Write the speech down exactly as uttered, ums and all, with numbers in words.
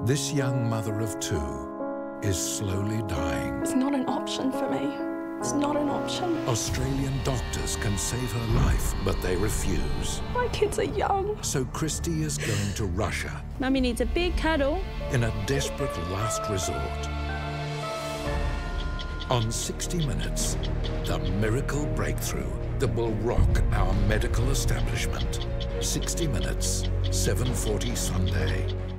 This young mother of two is slowly dying. It's not an option for me. It's not an option. Australian doctors can save her life, but they refuse. My kids are young. So Christy is going to Russia. Mummy needs a big cuddle. In a desperate last resort. On sixty minutes, the miracle breakthrough that will rock our medical establishment. sixty minutes, seven forty Sunday.